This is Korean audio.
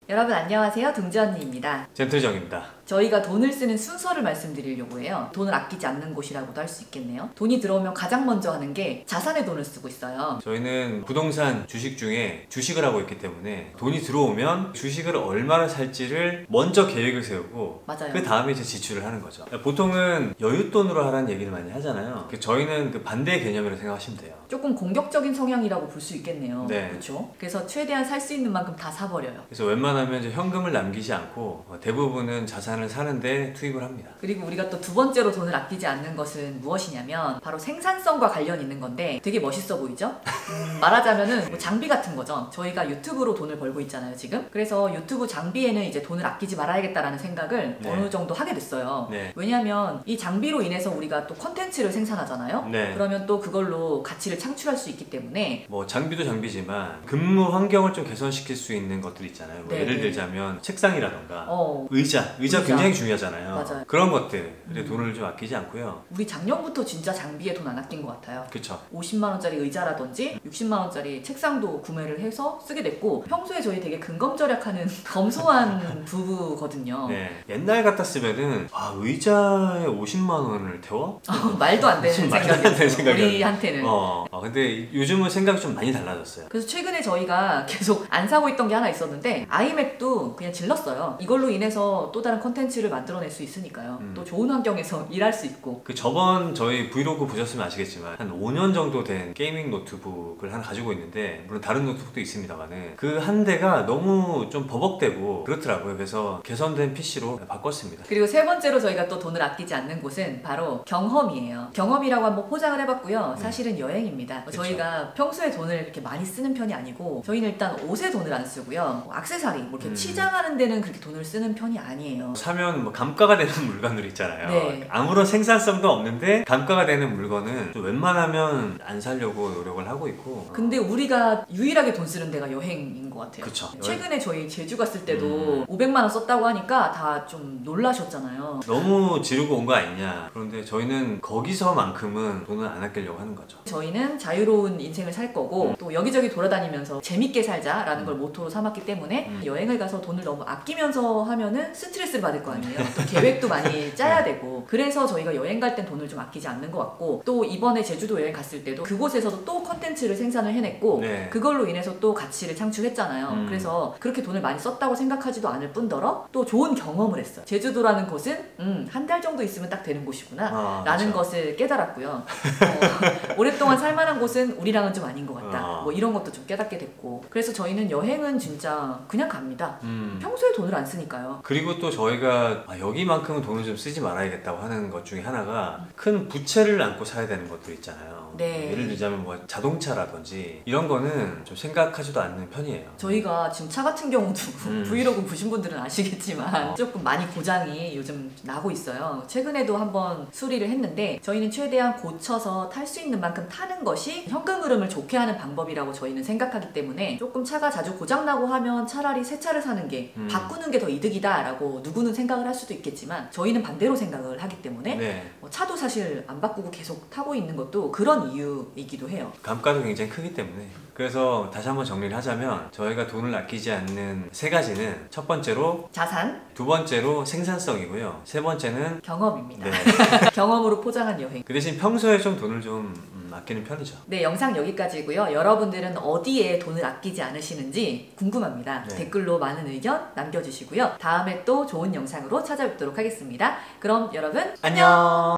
여러분 안녕하세요. 둥지 언니입니다. 젠틀정입니다. 저희가 돈을 쓰는 순서를 말씀드리려고 해요. 돈을 아끼지 않는 곳이라고도 할 수 있겠네요. 돈이 들어오면 가장 먼저 하는 게 자산에 돈을 쓰고 있어요. 저희는 부동산, 주식 중에 주식을 하고 있기 때문에 돈이 들어오면 주식을 얼마나 살지를 먼저 계획을 세우고 맞아요. 그 다음에 이제 지출을 하는 거죠. 보통은 여윳돈으로 하라는 얘기를 많이 하잖아요. 저희는 그 반대의 개념이라고 생각하시면 돼요. 조금 공격적인 성향이라고 볼 수 있겠네요. 네. 그렇죠? 그래서 최대한 살 수 있는 만큼 다 사버려요. 그래서 웬만하면 이제 현금을 남기지 않고 대부분은 자산을 사는데 투입을 합니다. 그리고 우리가 또 두 번째로 돈을 아끼지 않는 것은 무엇이냐면 바로 생산성과 관련 있는 건데 되게 멋있어 보이죠? 말하자면은 뭐 장비 같은 거죠. 저희가 유튜브로 돈을 벌고 있잖아요, 지금. 그래서 유튜브 장비에는 이제 돈을 아끼지 말아야겠다라는 생각을 네. 어느 정도 하게 됐어요. 네. 왜냐하면 이 장비로 인해서 우리가 또 컨텐츠를 생산하잖아요. 네. 그러면 또 그걸로 가치를 창출할 수 있기 때문에 뭐 장비도 장비지만 근무 환경을 좀 개선시킬 수 있는 것들 있잖아요. 뭐 네, 예를 네. 들자면 책상이라던가 어, 의자 굉장히 중요하잖아요. 맞아요. 그런 것들에 돈을 좀 아끼지 않고요. 우리 작년부터 진짜 장비에 돈 안 아낀 것 같아요. 그쵸. 50만 원짜리 의자라든지 60만 원짜리 책상도 구매를 해서 쓰게 됐고 평소에 저희 되게 근검절약하는 검소한 부부거든요. 네. 옛날 같았으면은 의자에 50만 원을 태워? 말도 안 되는 무슨 말도 안 되는 생각이었어요. 생각이었어요. 우리한테는. 근데 요즘은 생각이 좀 많이 달라졌어요. 그래서 최근에 저희가 계속 안 사고 있던 게 하나 있었는데 아이맥도 그냥 질렀어요. 이걸로 인해서 또 다른 컨텐츠를 만들어낼 수 있으니까요. 또 좋은 환경에서 일할 수 있고. 그 저번 저희 브이로그 보셨으면 아시겠지만 한 5년 정도 된 게이밍 노트북을 하나 가지고 있는데 물론 다른 노트북도 있습니다만은 그 한 대가 너무 좀 버벅대고 그렇더라고요. 그래서 개선된 PC로 바꿨습니다. 그리고 세 번째로 저희가 또 돈을 아끼지 않는 곳은 바로 경험이에요. 경험이라고 한번 포장을 해봤고요. 사실은 여행입니다. 그쵸. 저희가 평소에 돈을 이렇게 많이 쓰는 편이 아니고 저희는 일단 옷에 돈을 안 쓰고요. 뭐 액세서리, 뭐 이렇게 치장하는 데는 그렇게 돈을 쓰는 편이 아니에요. 사면 뭐 감가가 되는 물건들 있잖아요. 네. 아무런 생산성도 없는데 감가가 되는 물건은 좀 웬만하면 안 사려고 노력을 하고 있고. 근데 우리가 유일하게 돈 쓰는 데가 여행인 것 같아요. 그쵸. 최근에 저희 제주 갔을 때도 500만 원 썼다고 하니까 다 좀 놀라셨잖아요. 너무 지르고 온 거 아니냐. 그런데 저희는 거기서만큼은 돈을 안 아끼려고 하는 거죠. 저희는 자유로운 인생을 살 거고 또 여기저기 돌아다니면서 재밌게 살자라는 걸 모토로 삼았기 때문에 여행을 가서 돈을 너무 아끼면서 하면은 스트레스를 받을 거 아니에요. 또 계획도 많이 짜야 되고 그래서 저희가 여행 갈 땐 돈을 좀 아끼지 않는 것 같고 또 이번에 제주도 여행 갔을 때도 그곳에서도 또 컨텐츠를 생산을 해냈고 네. 그걸로 인해서 또 가치를 창출했잖아요. 그래서 그렇게 돈을 많이 썼다고 생각하지도 않을 뿐더러 또 좋은 경험을 했어요. 제주도라는 곳은 한 달 정도 있으면 딱 되는 곳이구나 라는 그쵸. 것을 깨달았고요. 오랫동안 살만한 곳은 우리랑은 좀 아닌 것 같다. 뭐 이런 것도 좀 깨닫게 됐고 그래서 저희는 여행은 진짜 그냥 갑니다. 평소에 돈을 안 쓰니까요. 그리고 또 저희가 여기만큼은 돈을 좀 쓰지 말아야겠다고 하는 것 중에 하나가 큰 부채를 안고 사야 되는 것들 있잖아요. 네. 예를 들자면 뭐 자동차라든지 이런 거는 좀 생각하지도 않는 편이에요. 저희가 지금 차 같은 경우도 브이로그 보신 분들은 아시겠지만 조금 많이 고장이 요즘 나고 있어요. 최근에도 한번 수리를 했는데 저희는 최대한 고쳐서 탈 수 있는 만큼 타는 것이 현금 흐름을 좋게 하는 방법이라고 저희는 생각하기 때문에 조금 차가 자주 고장나고 하면 차라리 새 차를 사는 게 바꾸는 게 더 이득이다 라고 누구는 생각을 할 수도 있겠지만 저희는 반대로 생각을 하기 때문에 네. 차도 사실 안 바꾸고 계속 타고 있는 것도 그런 이유이기도 해요. 감가도 굉장히 크기 때문에 그래서 다시 한번 정리를 하자면 저희가 돈을 아끼지 않는 세 가지는 첫 번째로 자산, 두 번째로 생산성이고요. 세 번째는 경험입니다. 네. 경험으로 포장한 여행. 그 대신 평소에 좀 돈을 좀 아끼는 편이죠. 네, 영상 여기까지고요. 여러분들은 어디에 돈을 아끼지 않으시는지 궁금합니다. 네. 댓글로 많은 의견 남겨주시고요. 다음에 또 좋은 영상으로 찾아뵙도록 하겠습니다. 그럼 여러분 안녕.